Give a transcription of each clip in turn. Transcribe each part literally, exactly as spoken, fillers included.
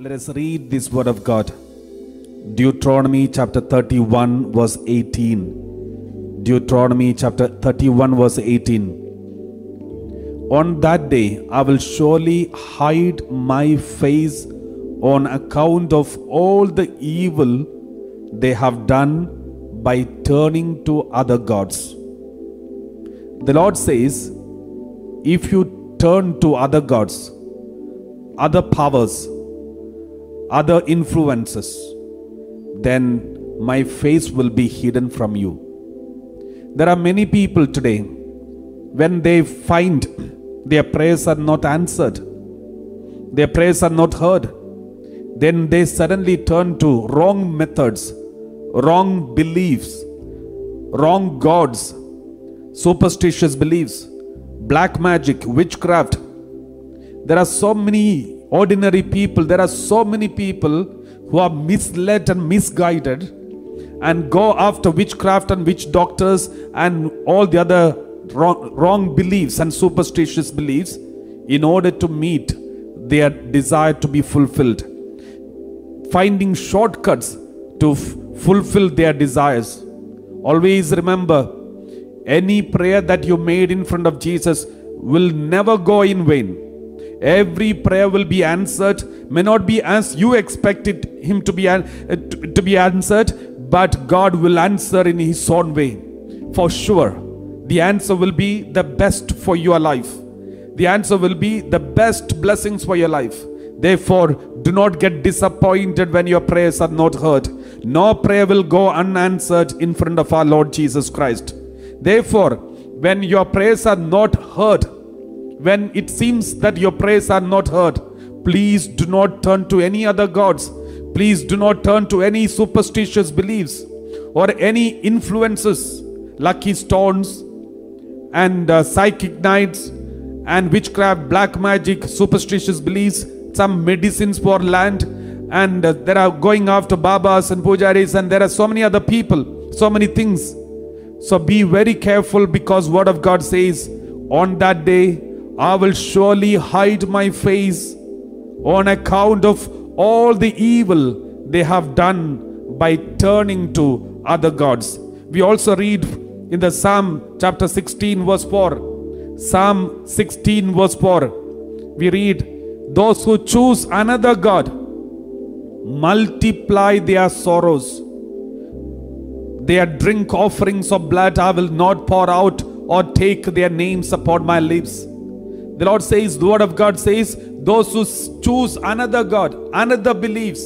Let us read this word of God. Deuteronomy chapter thirty-one verse eighteen. Deuteronomy chapter thirty-one verse eighteen. On that day I will surely hide my face on account of all the evil they have done by turning to other gods. The Lord says, if you turn to other gods, other powers, other influences, then my face will be hidden from you. There are many people today, when they find their prayers are not answered, their prayers are not heard, then they suddenly turn to wrong methods, wrong beliefs, wrong gods, superstitious beliefs, black magic, witchcraft. There are so many ordinary people, there are so many people who are misled and misguided and go after witchcraft and witch doctors and all the other wrong, wrong beliefs and superstitious beliefs in order to meet their desire to be fulfilled. Finding shortcuts to f- fulfill their desires. Always remember, any prayer that you made in front of Jesus will never go in vain. Every prayer will be answered, may not be as you expected him to be, uh, to, to be answered, but God will answer in his own way. For sure, the answer will be the best for your life. The answer will be the best blessings for your life. Therefore, do not get disappointed when your prayers are not heard. No prayer will go unanswered in front of our Lord Jesus Christ. Therefore, when your prayers are not heard, when it seems that your prayers are not heard, please do not turn to any other gods. Please do not turn to any superstitious beliefs or any influences, lucky stones and uh, psychic nights and witchcraft, black magic, superstitious beliefs, some medicines for land, and uh, there are going after babas and pujaris, and there are so many other people, so many things. So be very careful, because word of God says, on that day I will surely hide my face on account of all the evil they have done by turning to other gods. We also read in the Psalm chapter sixteen verse four. Psalm sixteen verse four. We read, those who choose another God multiply their sorrows. Their drink offerings of blood I will not pour out, or take their names upon my lips. The Lord says, the word of God says, those who choose another God, another beliefs,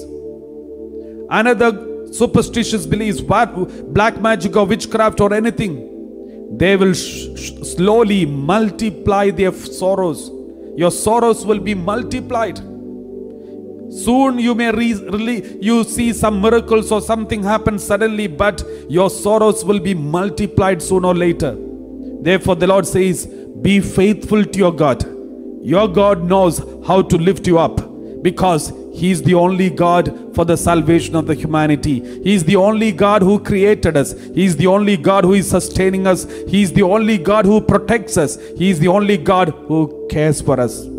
another superstitious beliefs, black magic or witchcraft or anything, they will sh- sh- slowly multiply their sorrows. Your sorrows will be multiplied. Soon you may re- really you see some miracles or something happen suddenly, but your sorrows will be multiplied sooner or later. Therefore the Lord says, be faithful to your God. Your God knows how to lift you up, because he is the only God for the salvation of the humanity. He is the only God who created us. He is the only God who is sustaining us. He is the only God who protects us. He is the only God who cares for us.